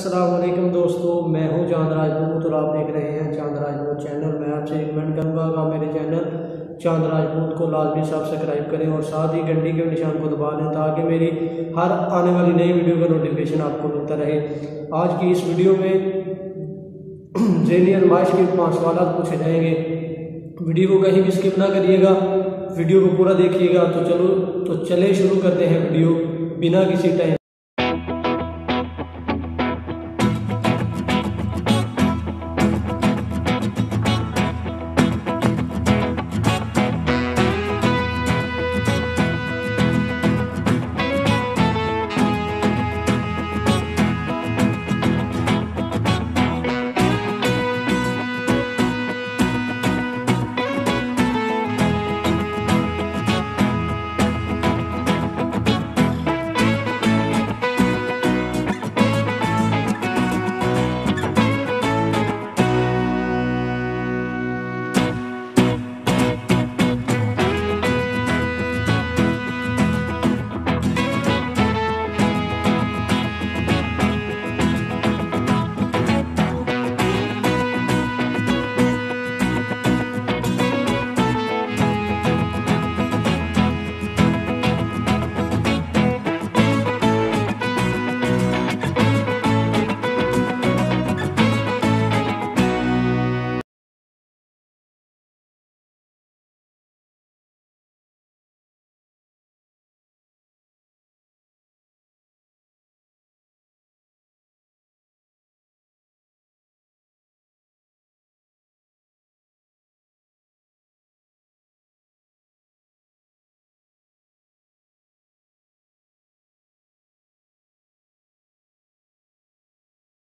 अस्सलाम वालेकुम दोस्तों, मैं हूं चांद राजपूत और आप देख रहे हैं चांद राजपूत चैनल। मैं आपसे रिकमेंड करूंगा कि आप मेरे चैनल चांद राजपूत को लाजमी सब्सक्राइब करें और साथ ही घंटी के निशान को दबा लें ताकि मेरी हर आने वाली नई वीडियो का नोटिफिकेशन आपको मिलता रहे। आज की इस वीडियो में ज़हनी आज़माइश के 5 सवाल पूछे जाएंगे। वीडियो को कहीं भी स्किप ना करिएगा, वीडियो को पूरा देखिएगा। तो चले शुरू करते हैं वीडियो बिना किसी टाइम